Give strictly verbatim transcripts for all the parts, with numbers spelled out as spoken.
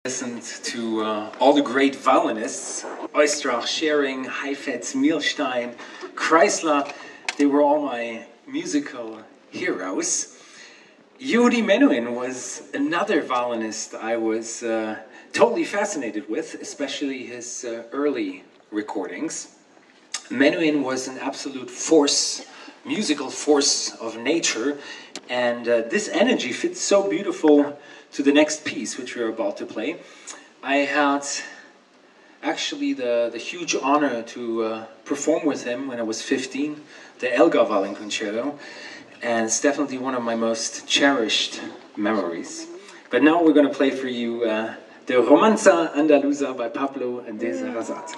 Listened to uh, all the great violinists, Oistrach, Schering, Heifetz, Milstein, Kreisler. They were all my musical heroes. Yuri Menuhin was another violinist I was uh, totally fascinated with, especially his uh, early recordings. Menuhin was an absolute force, musical force of nature, and uh, this energy fits so beautiful to the next piece, which we're about to play. I had actually the, the huge honor to uh, perform with him when I was fifteen, the Elgar Violin Concerto, and it's definitely one of my most cherished memories. But now we're going to play for you uh, the Romanza Andaluza by Pablo de Sarasate.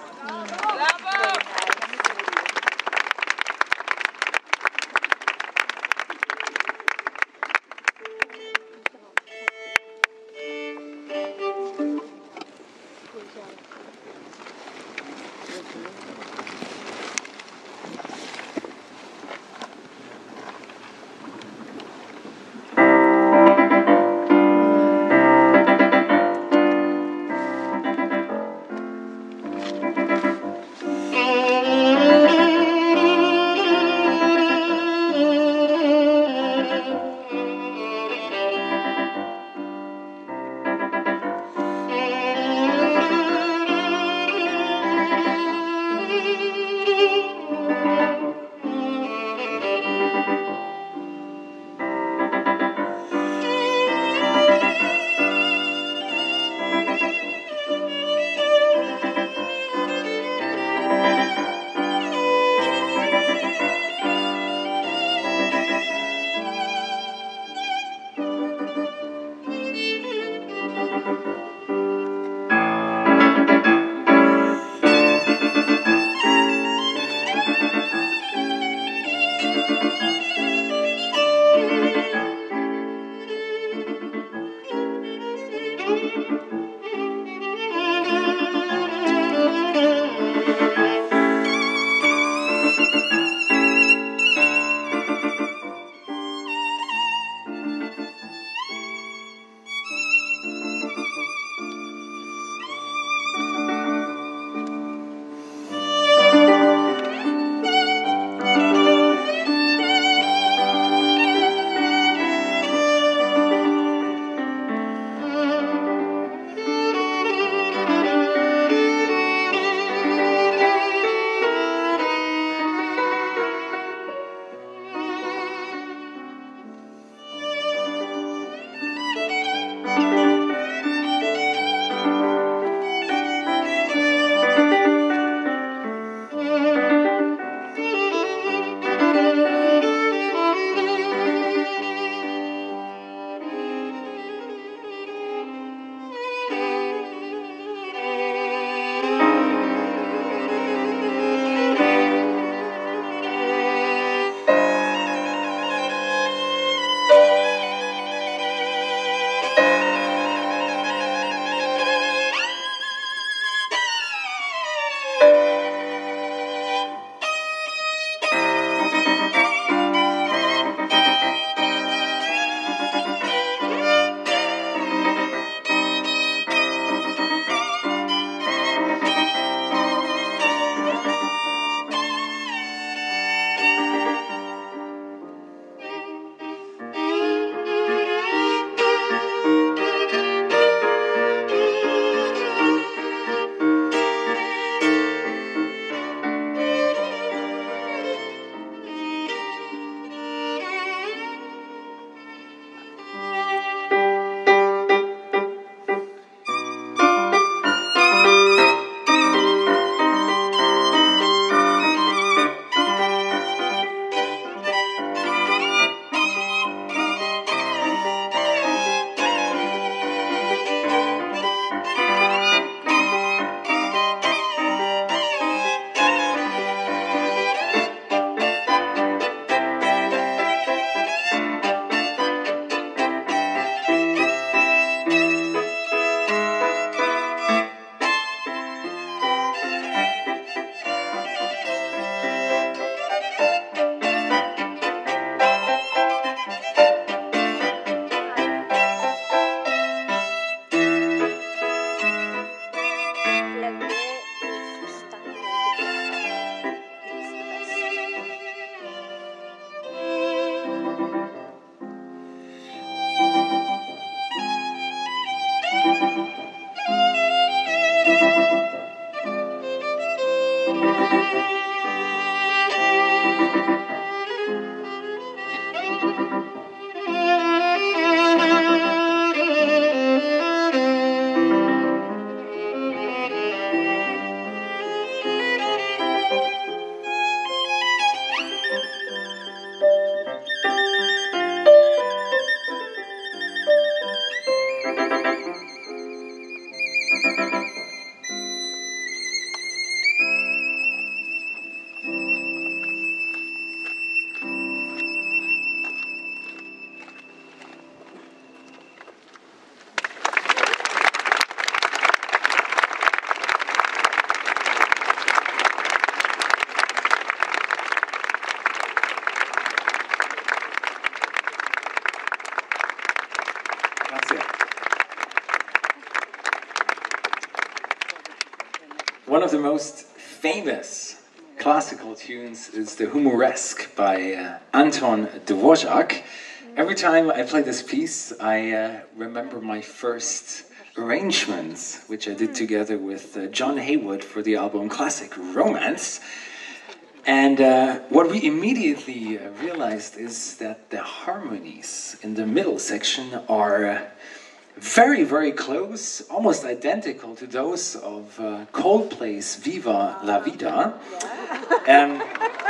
One of the most famous classical tunes is the Humoresque by uh, Anton Dvorak. Every time I play this piece, I uh, remember my first arrangements, which I did together with uh, John Haywood for the album Classic Romance. And uh, what we immediately uh, realized is that the harmonies in the middle section are uh, very, very close, almost identical to those of uh, Coldplay's Viva La Vida. Um,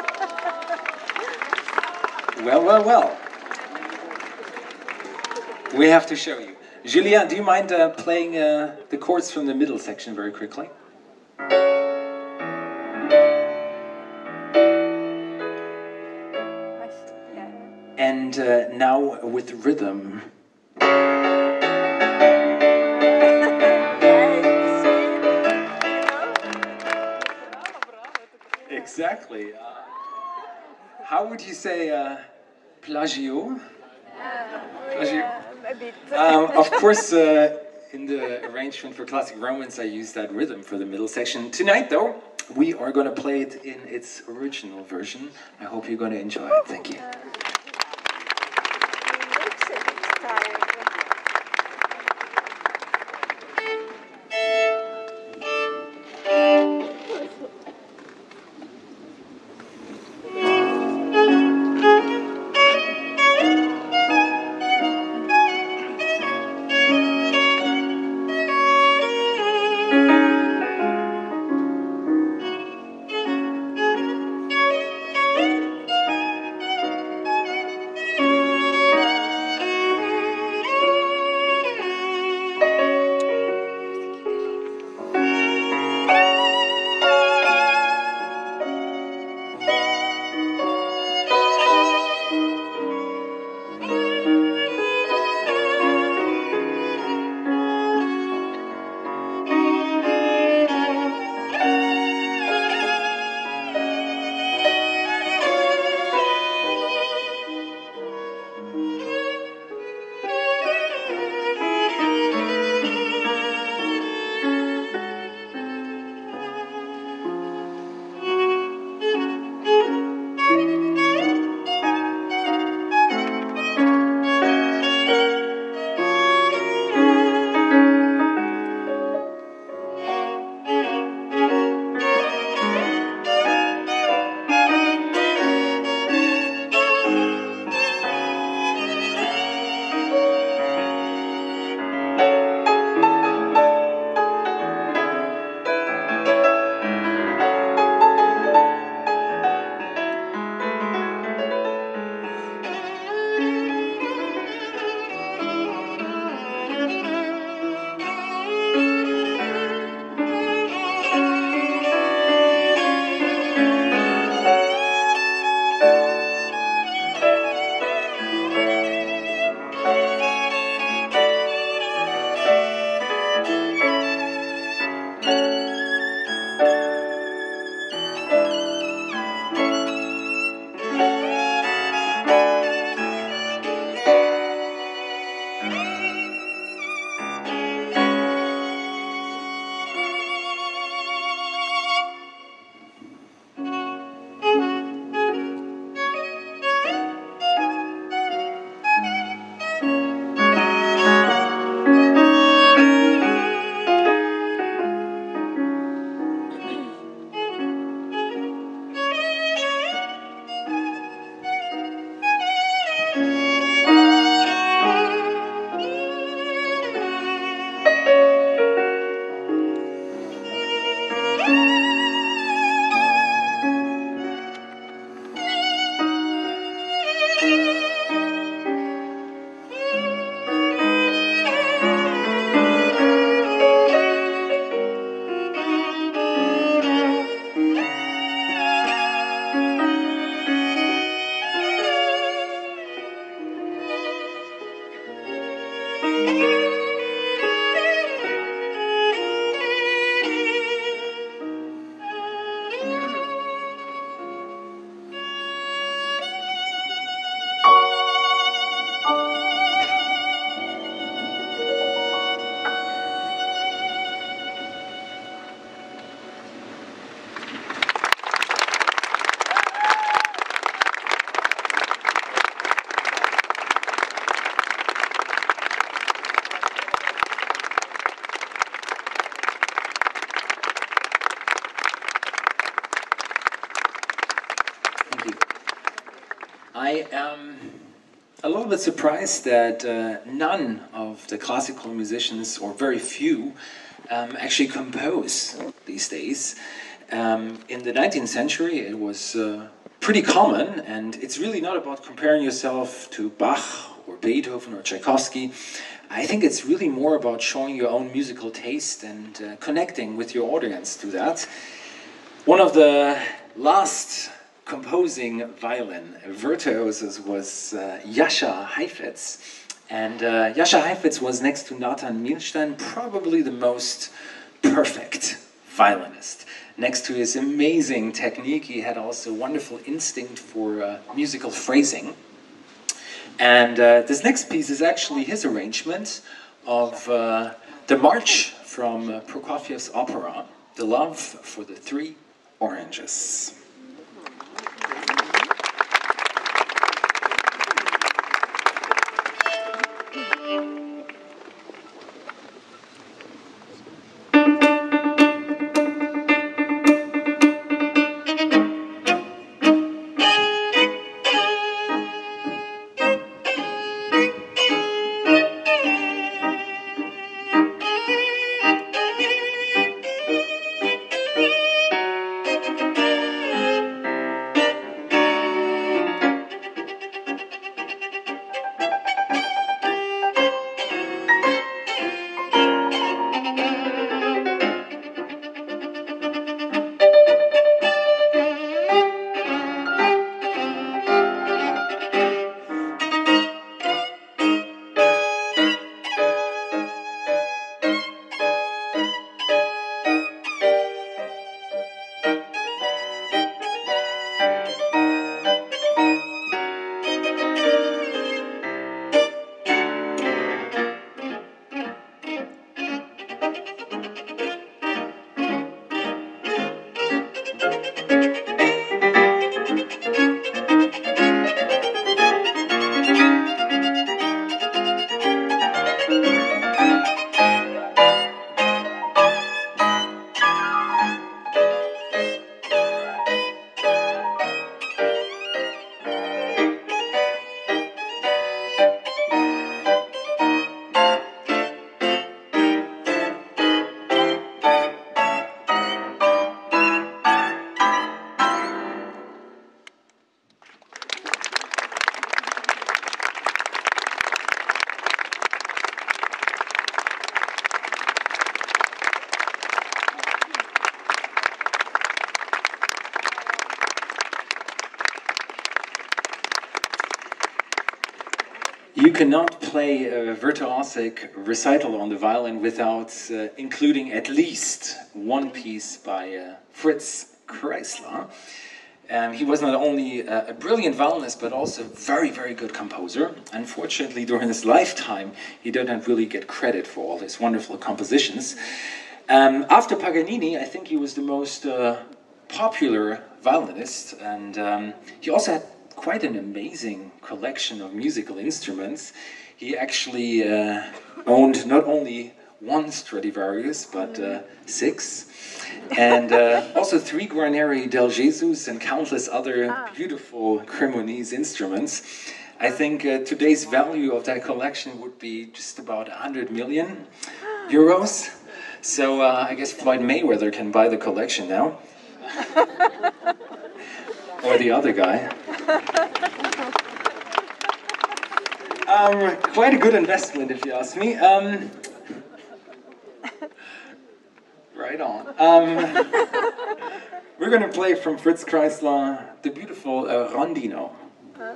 well, well, well. We have to show you. Julien, do you mind uh, playing uh, the chords from the middle section very quickly? And uh, now with rhythm. Exactly. Uh, how would you say uh, plagio? Plagio. Um, of course, uh, in the arrangement for Classic Romance, I used that rhythm for the middle section. Tonight, though, we are going to play it in its original version. I hope you're going to enjoy it. Thank you. I am a little bit surprised that uh, none of the classical musicians, or very few, um, actually compose these days. Um, in the nineteenth century, it was uh, pretty common, and it's really not about comparing yourself to Bach or Beethoven or Tchaikovsky. I think it's really more about showing your own musical taste and uh, connecting with your audience through that. One of the last composing violin virtuosos was uh, Jascha Heifetz. And uh, Jascha Heifetz was, next to Nathan Milstein, probably the most perfect violinist. Next to his amazing technique, he had also wonderful instinct for uh, musical phrasing. And uh, this next piece is actually his arrangement of uh, the march from uh, Prokofiev's opera, The Love for the Three Oranges. You cannot play a virtuosic recital on the violin without uh, including at least one piece by uh, Fritz Kreisler. Um, he was not only a, a brilliant violinist, but also a very, very good composer. Unfortunately, during his lifetime, he didn't really get credit for all his wonderful compositions. Um, after Paganini, I think he was the most uh, popular violinist, and um, he also had quite an amazing collection of musical instruments. He actually uh, owned not only one Stradivarius, but uh, six, and uh, also three Guarneri del Jesus and countless other beautiful Cremonese instruments. I think uh, today's value of that collection would be just about one hundred million euros. So uh, I guess Floyd Mayweather can buy the collection now. Or the other guy. Um, quite a good investment, if you ask me. Um, right on. Um, we're going to play from Fritz Kreisler the beautiful uh, Rondino. Huh?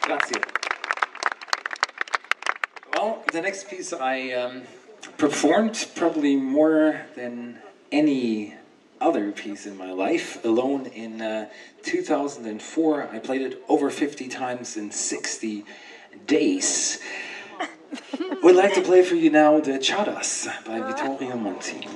Grazie. Well, the next piece I um, performed probably more than any other piece in my life. Alone in uh, two thousand four, I played it over fifty times in sixty days. We'd like to play for you now the Chadas by Vittorio Monti.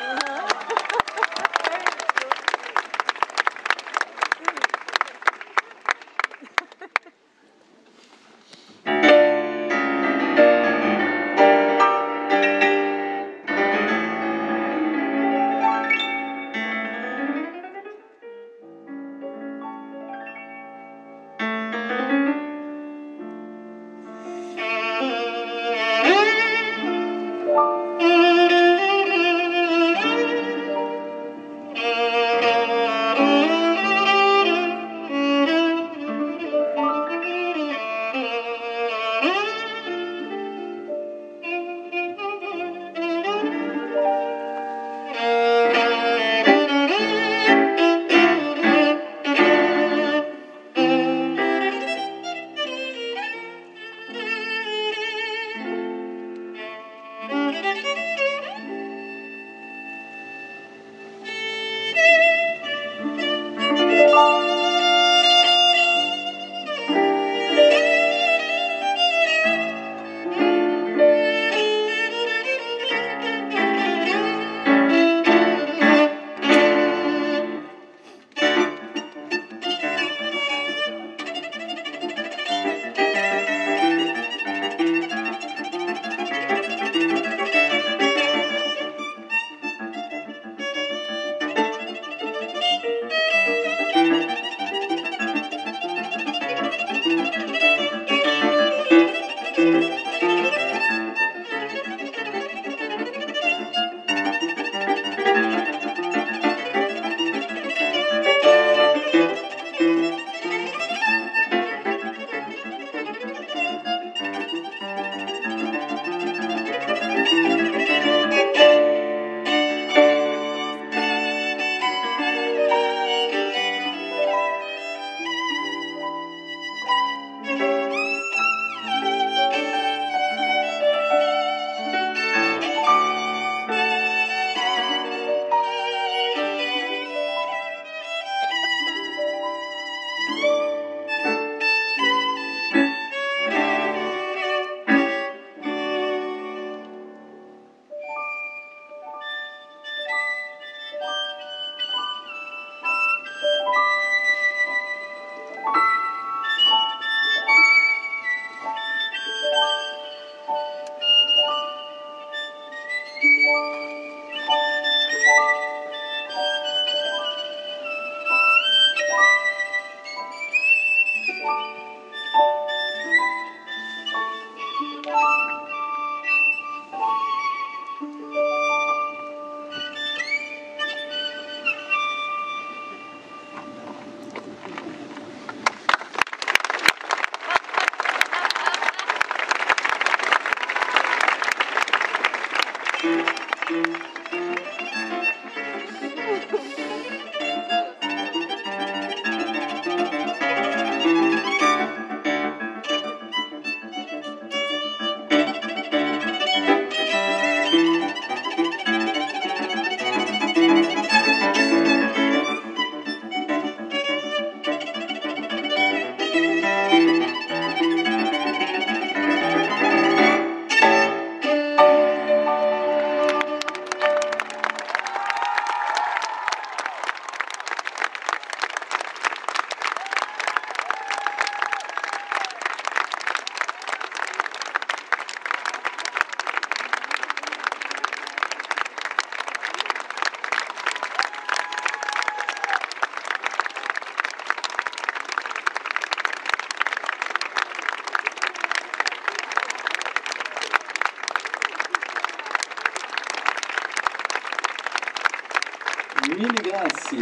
Mille grazie.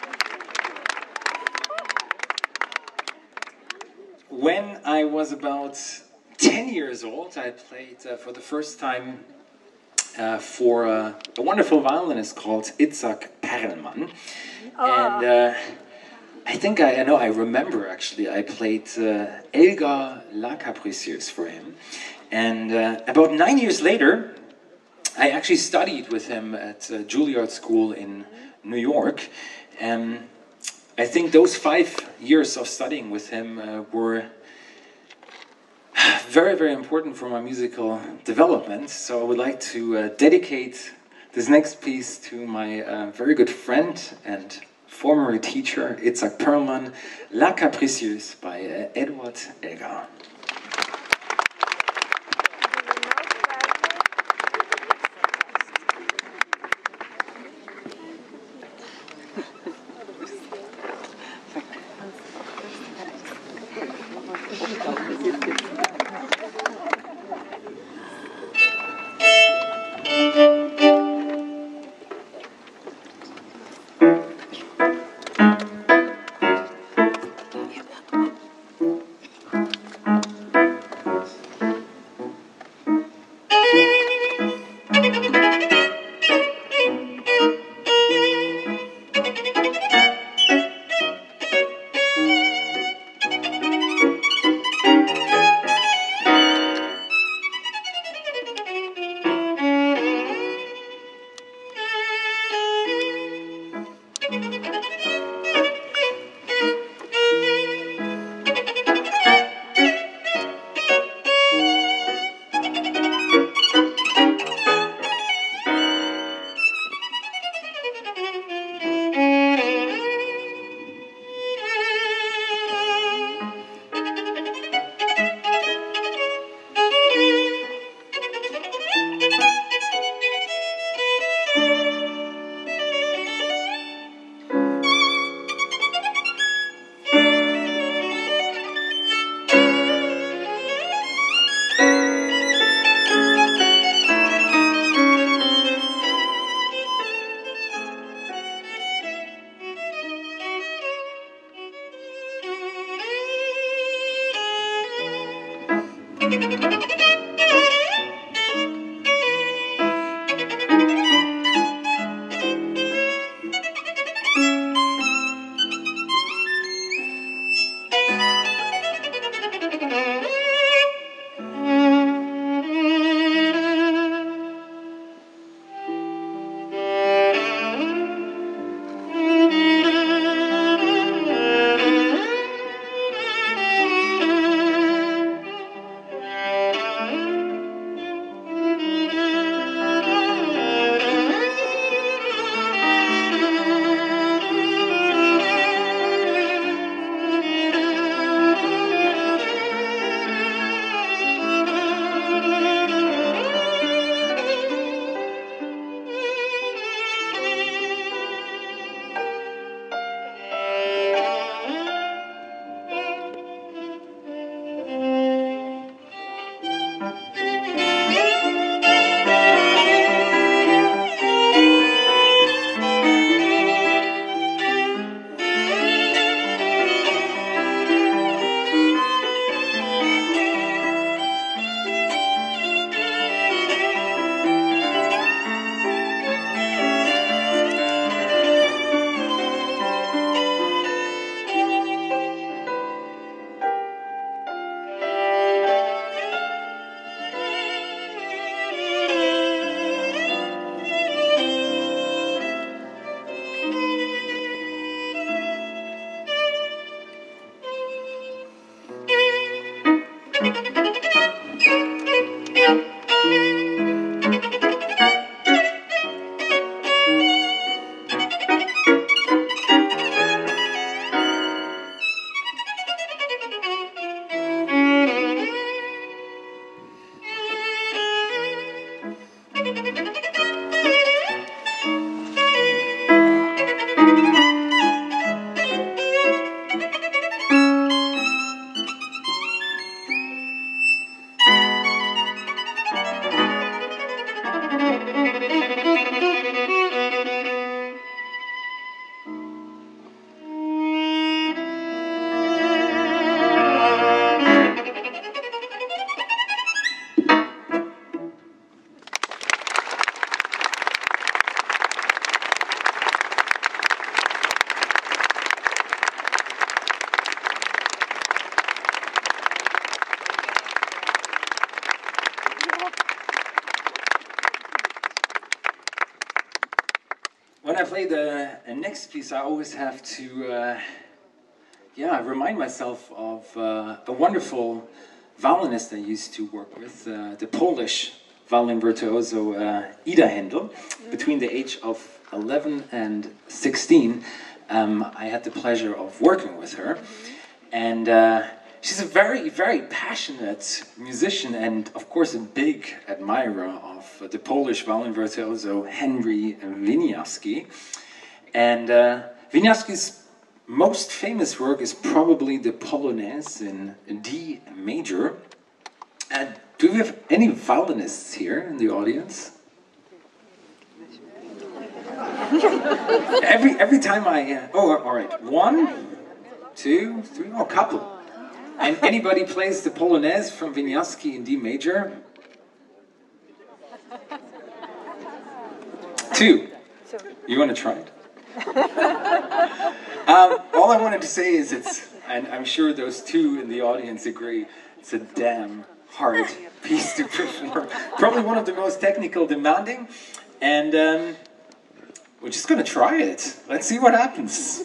When I was about ten years old, I played uh, for the first time uh, for uh, a wonderful violinist called Itzhak Perelman. Oh. And uh, I think I, I know, I remember actually, I played uh, Elgar La Capricieuse for him. And uh, about nine years later, I actually studied with him at uh, Juilliard School in New York. And I think those five years of studying with him uh, were very, very important for my musical development. So I would like to uh, dedicate this next piece to my uh, very good friend and former teacher, Itzhak Perlman, La Capricieuse by uh, Edward Elgar. play the, the next piece, I always have to, uh, yeah, remind myself of uh, a wonderful violinist I used to work with, uh, the Polish violin virtuoso uh, Ida Händel. Between the age of eleven and sixteen, um, I had the pleasure of working with her, and uh, she's a very, very passionate musician, and of course a big admirer of uh, the Polish violin virtuoso Henry Wieniawski. And uh, Wieniawski's most famous work is probably the Polonaise in D major. And do we have any violinists here in the audience? every every time I uh, oh, all right, one, two, three, oh, couple. And anybody plays the Polonaise from Wieniawski in D major? Two. You want to try it? um, all I wanted to say is it's, and I'm sure those two in the audience agree, it's a damn hard piece to perform. Probably one of the most technical demanding, and um, we're just going to try it. Let's see what happens.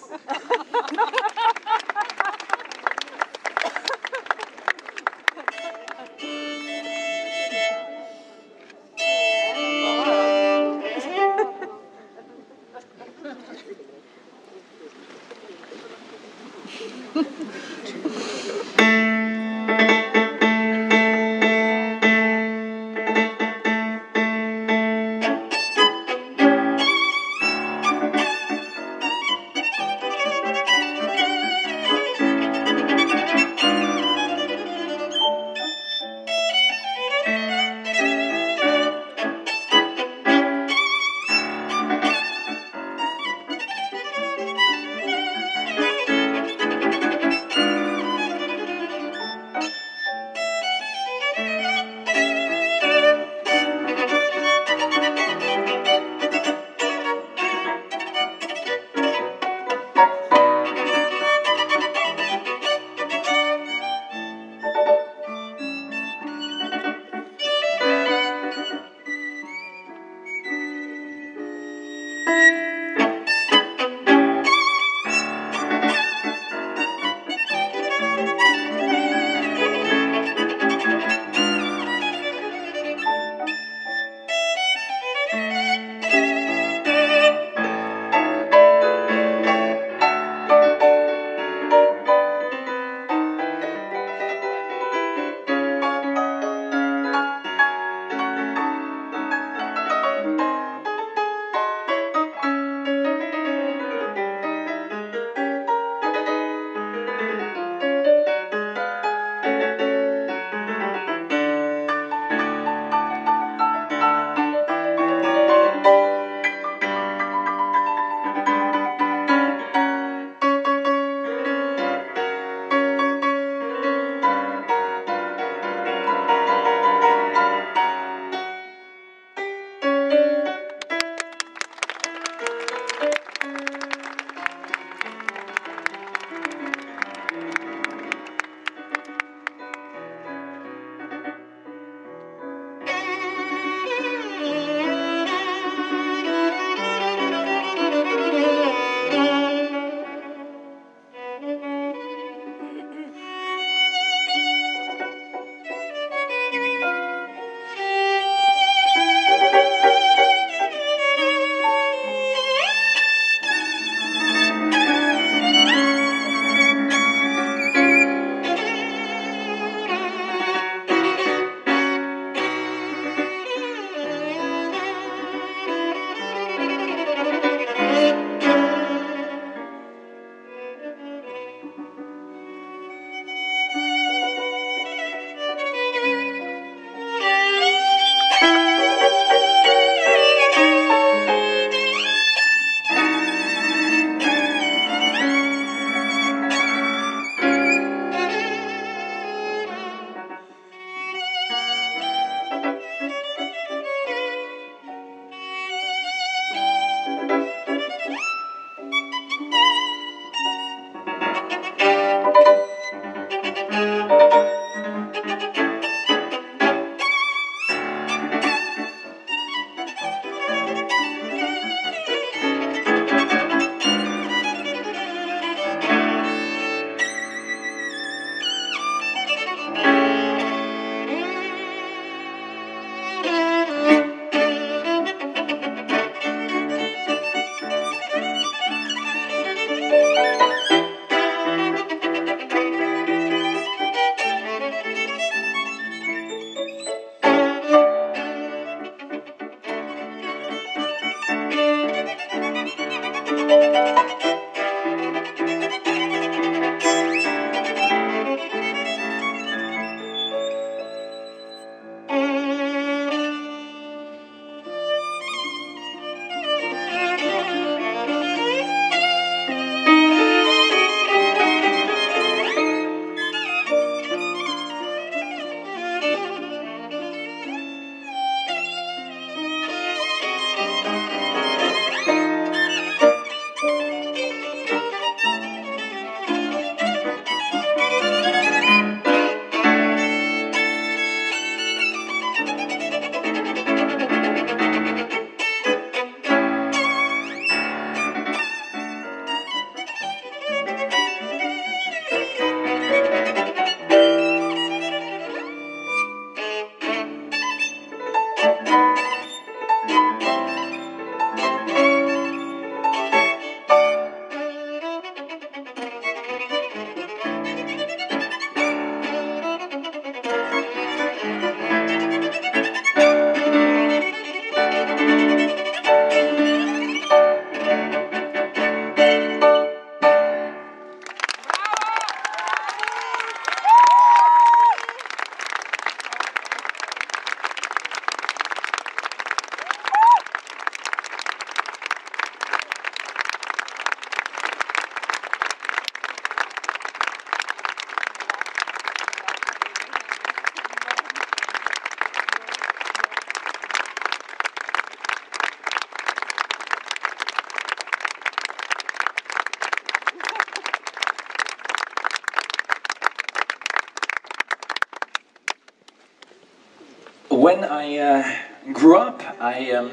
When I uh, grew up, I um,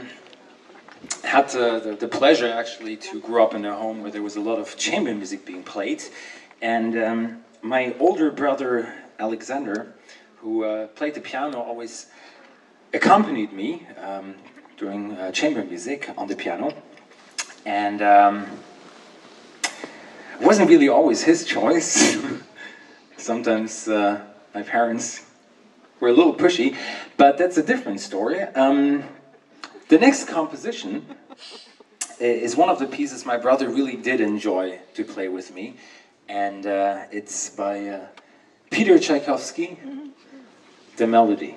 had the, the, the pleasure actually to grow up in a home where there was a lot of chamber music being played. And um, my older brother, Alexander, who uh, played the piano, always accompanied me um, during uh, chamber music on the piano. And um, it wasn't really always his choice. Sometimes uh, my parents were a little pushy, but that's a different story. Um, the next composition is one of the pieces my brother really did enjoy to play with me, and uh, it's by uh, Peter Tchaikovsky, The Melody.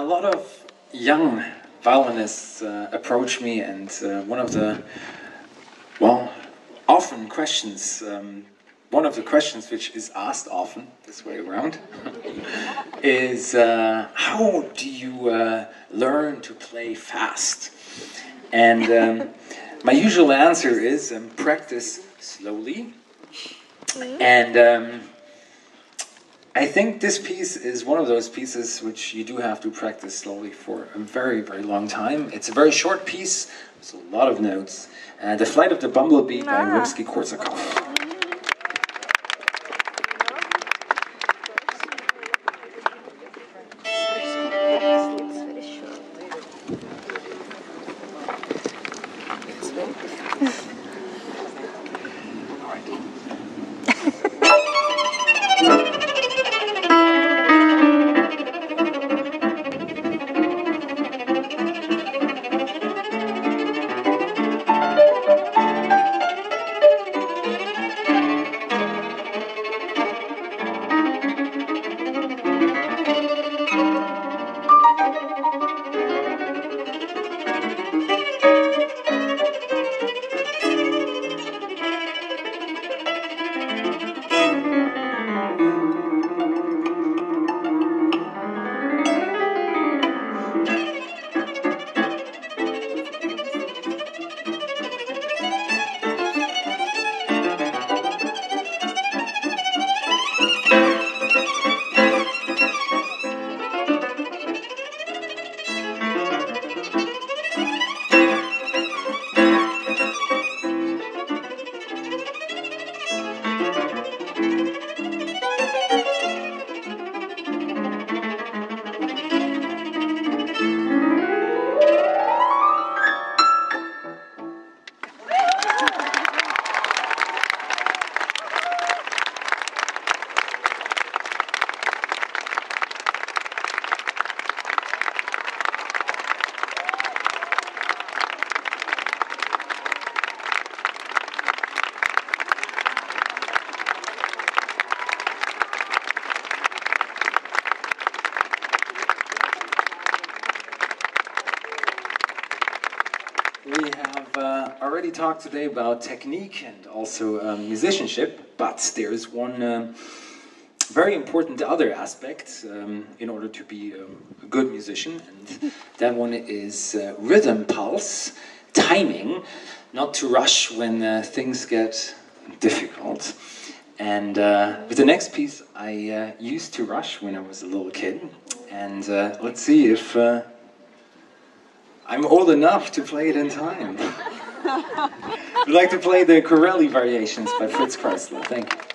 lot of young violinists uh, approach me, and uh, one of the, well, often questions, um, one of the questions which is asked often, this way around, is uh, how do you uh, learn to play fast? And um, my usual answer is um, practice slowly. And um, I think this piece is one of those pieces which you do have to practice slowly for a very, very long time. It's a very short piece, there's a lot of notes. Uh, The Flight of the Bumblebee by Rimsky-Korsakov. We have uh, already talked today about technique and also um, musicianship, but there's one um, very important other aspect um, in order to be um, a good musician, and that one is uh, rhythm pulse, timing, not to rush when uh, things get difficult. And uh, with the next piece, I uh, used to rush when I was a little kid, and uh, let's see if uh, I'm old enough to play it in time. I'd like to play the Corelli Variations by Fritz Kreisler. Thank you.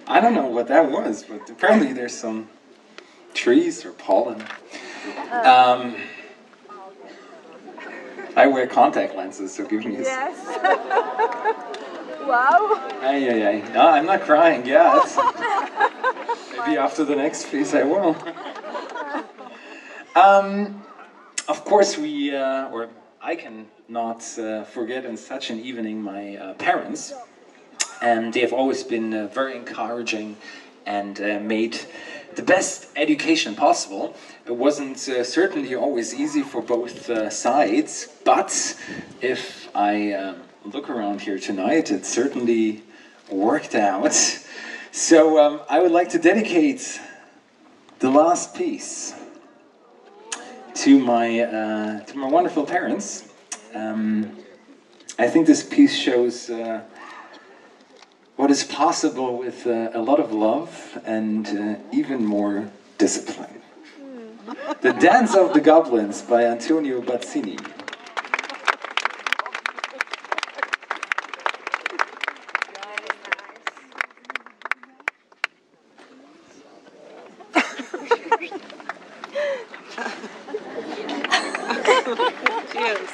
I don't know what that was, but apparently there's some trees or pollen. Um, I wear contact lenses, so give me a Yes. Wow. Ay, ay, ay. No, I'm not crying yet. Maybe after the next piece I will. um, of course we, uh, or I can not uh, forget in such an evening my uh, parents. And they have always been uh, very encouraging and uh, made the best education possible. It wasn't uh, certainly always easy for both uh, sides, but if I uh, look around here tonight, it certainly worked out. So um, I would like to dedicate the last piece to my, uh, to my wonderful parents. Um, I think this piece shows uh, what is possible with uh, a lot of love and uh, even more discipline. Mm. The Dance of the Goblins by Antonio Bazzini. Cheers.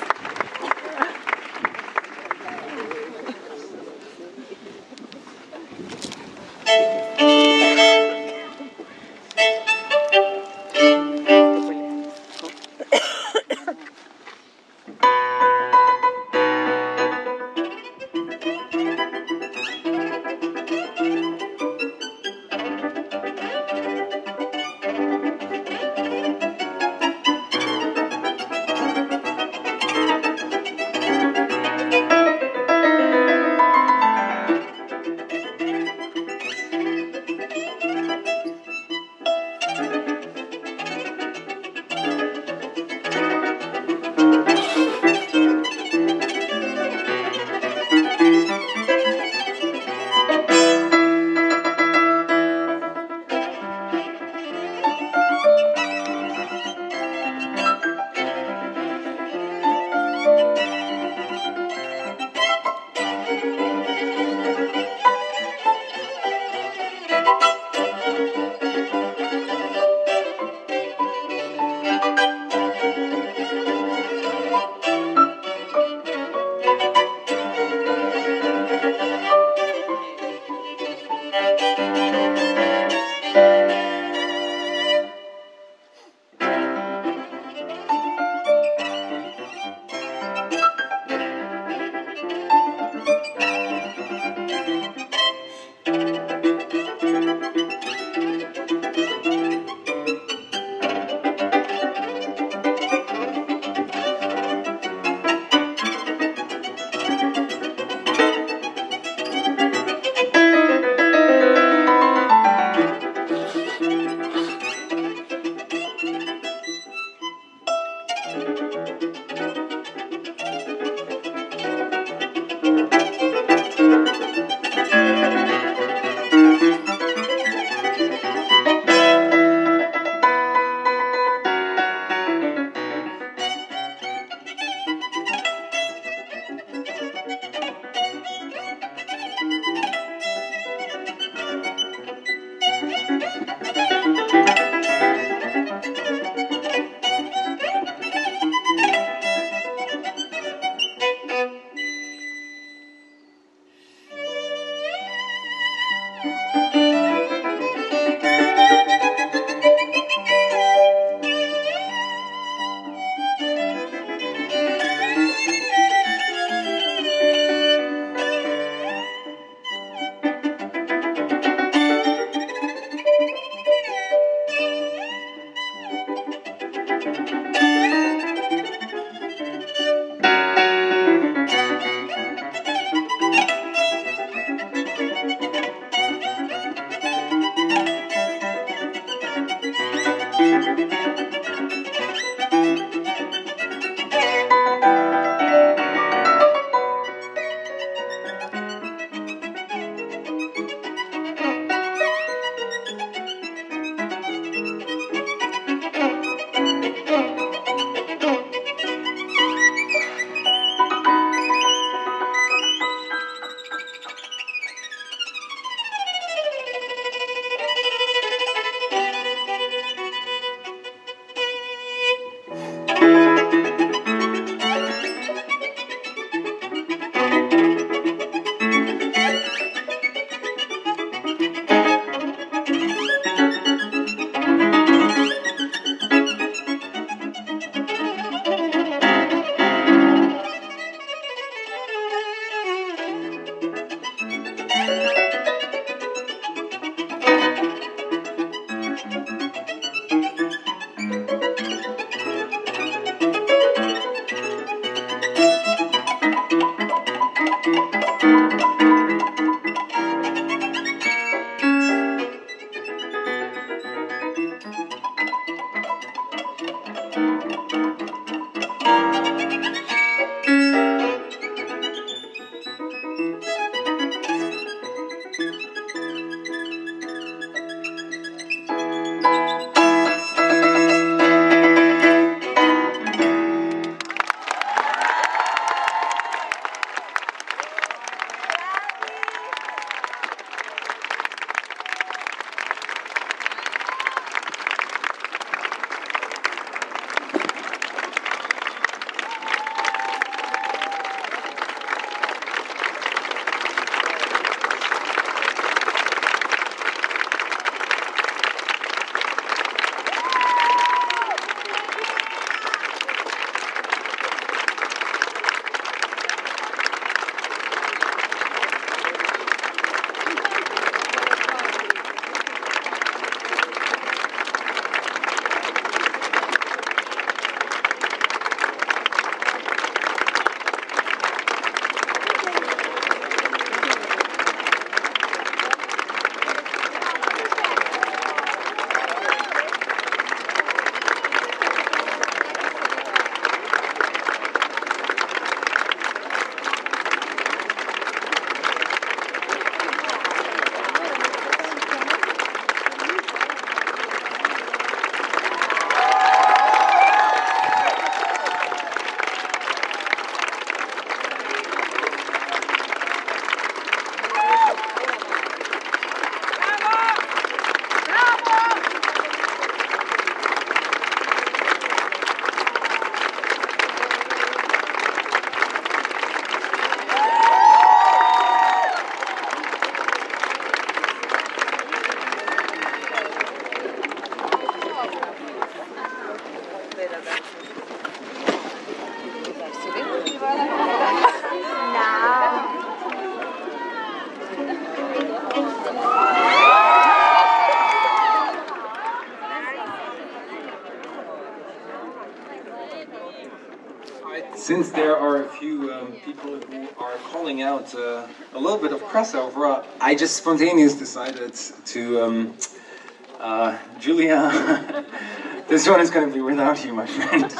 few um, people who are calling out uh, a little bit of crossover. Uh, I just spontaneously decided to, um, uh, Julia, this one is going to be without you, my friend.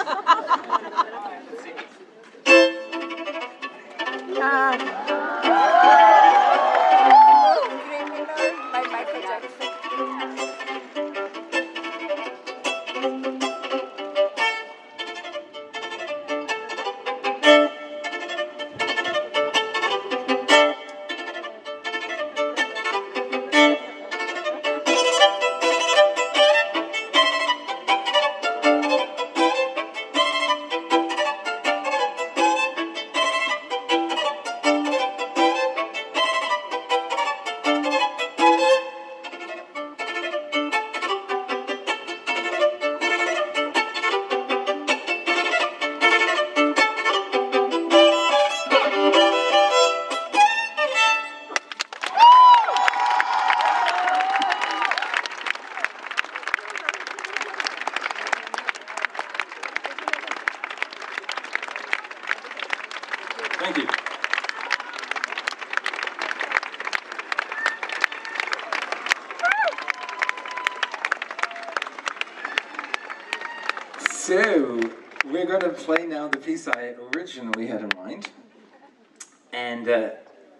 Thank you. So, we're going to play now the piece I originally had in mind. And, uh...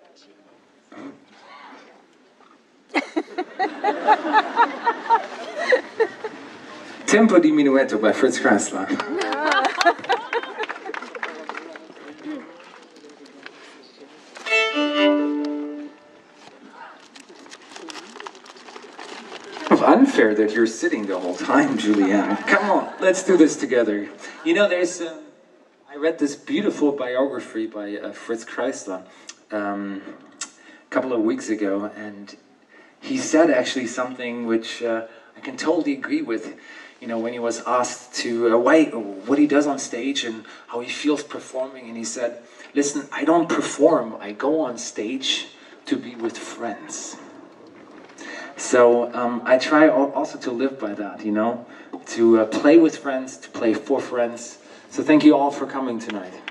Tempo di Minuetto by Fritz Kreisler. Unfair that you're sitting the whole time, Julianne. Come on, let's do this together. You know, there's, uh, I read this beautiful biography by uh, Fritz Kreisler um, a couple of weeks ago, and he said actually something which uh, I can totally agree with. You know, when he was asked to uh, why, what he does on stage and how he feels performing, and he said, "Listen, I don't perform. I go on stage to be with friends." So um, I try also to live by that, you know, to uh, play with friends, to play for friends. So thank you all for coming tonight.